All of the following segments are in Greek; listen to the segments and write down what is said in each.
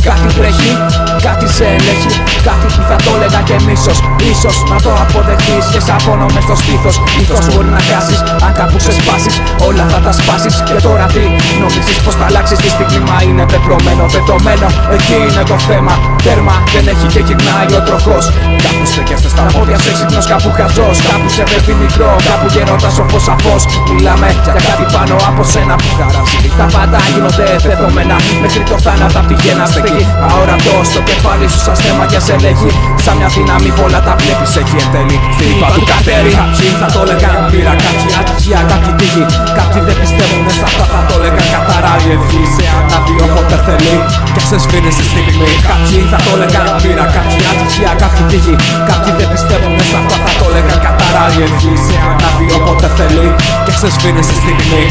Κάτι τρέχει, κάτι σε ελέγχει, κάτι που θα το έλεγαν και μίσος. Ίσως να το αποδεχτείς και σ' πόνο μες στο στήθος. Ήθος μπορεί να χάσεις, αν κάπου ξεσπάσεις, όλα θα τα σπάσεις. Και τώρα τι νομίζεις πως θα αλλάξεις? Τη στιγμή μα είναι πεπρωμένο, δεδομένο. Εκεί είναι το θέμα, τέρμα δεν έχει και γυρνάει ο τροχός. Κάπου στέκεσαι στα πόδια σου έξυπνος, κάπου χαζός. Κάπου σε παιδί μικρό, κάπου γέροντας σοφός σαφώς. Μιλάμε για κάτι πάνω από σένα που χαράζει. Τα πάντα γίνονται δεδομένα, μέχρι το θάνατο απ' τη γέννα στέκει. Αόρατο στο κεφάλι σου σαν στέμα και σε λέγει. Σαν μια δύναμη πολλά τα βλέπεις έχει εν τέλει. Στην είπα του κατέρι. Κάποιοι θα το λέγαν πήρα, κάποιοι ατυχία, κάποιοι τύχη. Κάποιοι δεν πιστεύουν σε αυτά, θα το λέγαν καθαρά η ευχή. Σε ανάβει όποτε θέλει και ξεσβήνει στη στιγμή. Κάποιοι θα το λέγαν πήρα, κάποιοι ατυχία, κάποιοι τύχη. Κάποιοι δεν πιστεύουν σε αυτά, θα το λέγαν καθαρά η ευχή. Σε ανάβει όποτε θέλει και ξεσβήνει στη στιγμή.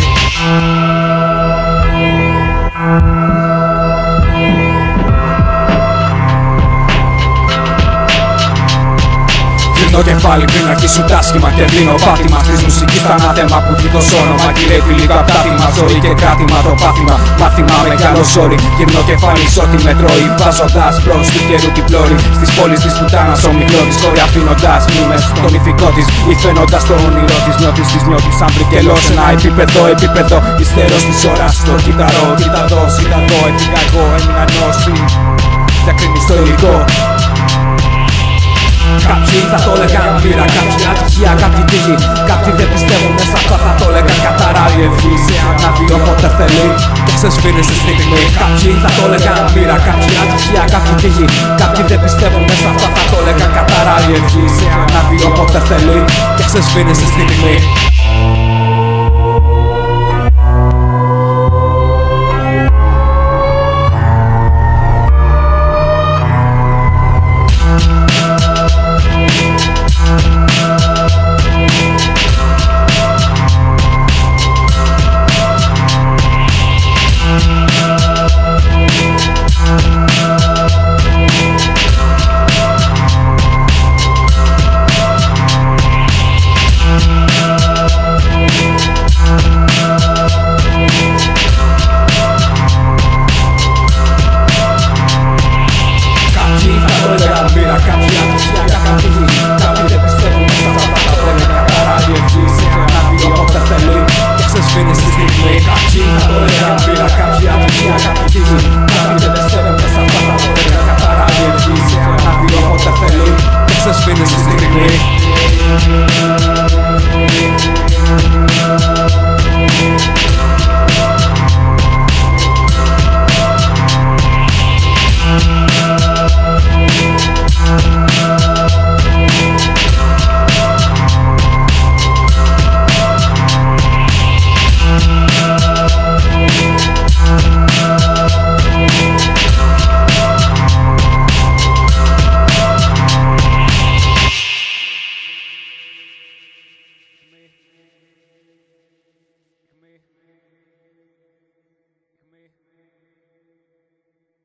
Κλείνω κεφάλι πριν αρχίσουν τα σχήμα και δίνω πάτημα στις μουσικής τα ανάθεμα που δίδω όνομα. Κυρεύει λίγο απ' τάθημα, ζωή και κράτημα το πάθημα. Μάθημα με καλό σόρι, γυρνώ κεφάλι σ' ό,τι με τρώει. Βάζοντας μπρος του καιρού την πλώρη. Στις πόλεις της πουτάνας ο μικρότης, χώρη αφήνοντας μνήμες στο μυθικό της. Ή φαίνοντας το όνειρό της, νιώθεις της νιώθεις σαν βρικελός. Ένα επίπεδο, υστερός της ώρας. Στο κύτταρο, κοίτα δω, έφυγα εγώ, έμεινα νόση. Διακρίνει στο υλικό. Κάποιοι θα το λέγαν πήρα, κάποιοι ατυχία, κάποιοι τύχη. Κάποιοι δεν πιστεύουν μέσα αυτά, θα το λέγαν καθαρά η ευχή. Σε ανάβει όποτε θέλει και ξεσβήνει στη στιγμή. Κάποιοι θα το λέγαν πήρα, κάποιοι ατυχία, κάποιοι τύχη. Κάποιοι δεν πιστεύουν μέσα αυτά, θα το λέγαν καθαρά η ευχή. Σε ανάβει όποτε θέλει και ξεσβήνει στη στιγμή. Κάποιοι θα το λέγαν πήρα, κάποιοι ατυχία, κάποιοι τύχη.